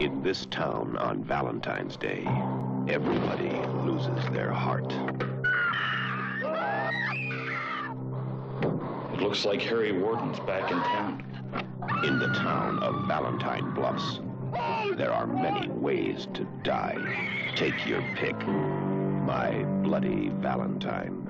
In this town on Valentine's Day, everybody loses their heart. It looks like Harry Warden's back in town. In the town of Valentine Bluffs, there are many ways to die. Take your pick. My Bloody Valentine.